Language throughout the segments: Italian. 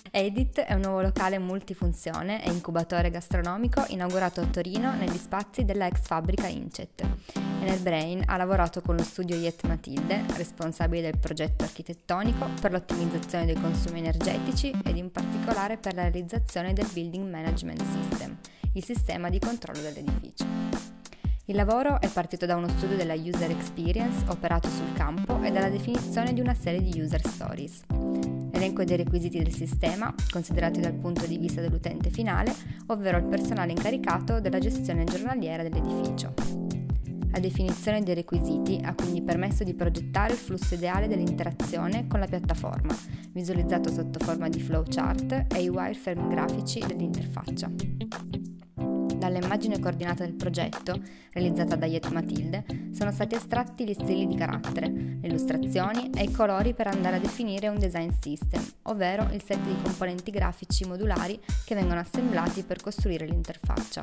Edit è un nuovo locale multifunzione e incubatore gastronomico inaugurato a Torino negli spazi della ex fabbrica Incet. Enerbrain ha lavorato con lo studio Yet Matilde, responsabile del progetto architettonico per l'ottimizzazione dei consumi energetici ed in particolare per la realizzazione del Building Management System, il sistema di controllo dell'edificio. Il lavoro è partito da uno studio della user experience operato sul campo e dalla definizione di una serie di user stories. L'elenco dei requisiti del sistema, considerati dal punto di vista dell'utente finale, ovvero il personale incaricato della gestione giornaliera dell'edificio. La definizione dei requisiti ha quindi permesso di progettare il flusso ideale dell'interazione con la piattaforma, visualizzato sotto forma di flowchart e i wireframe grafici dell'interfaccia. Dall'immagine coordinata del progetto, realizzata da Yet Matilde, sono stati estratti gli stili di carattere, le illustrazioni e i colori per andare a definire un design system, ovvero il set di componenti grafici modulari che vengono assemblati per costruire l'interfaccia.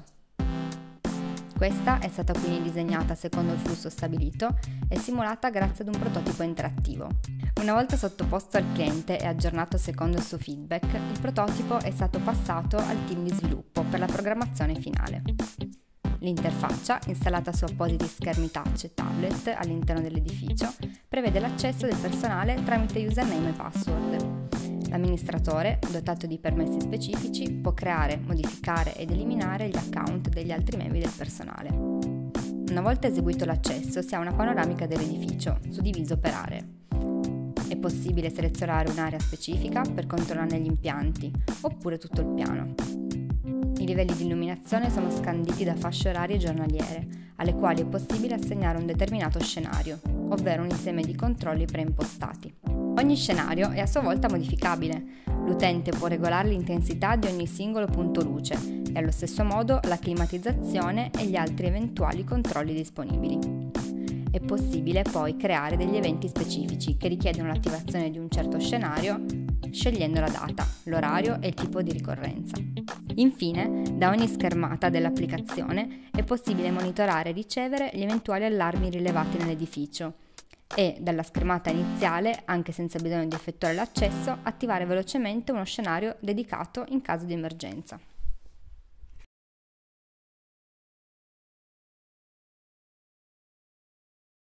Questa è stata quindi disegnata secondo il flusso stabilito e simulata grazie ad un prototipo interattivo. Una volta sottoposto al cliente e aggiornato secondo il suo feedback, il prototipo è stato passato al team di sviluppo per la programmazione finale. L'interfaccia, installata su appositi schermi touch e tablet all'interno dell'edificio, prevede l'accesso del personale tramite username e password. L'amministratore, dotato di permessi specifici, può creare, modificare ed eliminare gli account degli altri membri del personale. Una volta eseguito l'accesso, si ha una panoramica dell'edificio, suddiviso per aree. È possibile selezionare un'area specifica per controllarne gli impianti, oppure tutto il piano. I livelli di illuminazione sono scanditi da fasce orarie giornaliere, alle quali è possibile assegnare un determinato scenario, ovvero un insieme di controlli preimpostati. Ogni scenario è a sua volta modificabile. L'utente può regolare l'intensità di ogni singolo punto luce e allo stesso modo la climatizzazione e gli altri eventuali controlli disponibili. È possibile poi creare degli eventi specifici che richiedono l'attivazione di un certo scenario, scegliendo la data, l'orario e il tipo di ricorrenza. Infine, da ogni schermata dell'applicazione è possibile monitorare e ricevere gli eventuali allarmi rilevati nell'edificio e, dalla schermata iniziale, anche senza bisogno di effettuare l'accesso, attivare velocemente uno scenario dedicato in caso di emergenza.